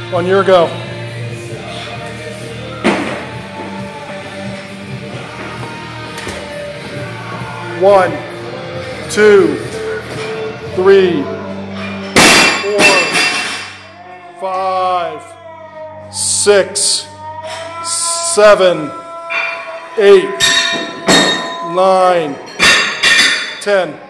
On your go. One, two, three, 4, 5, 6, 7, 8, 9, 10.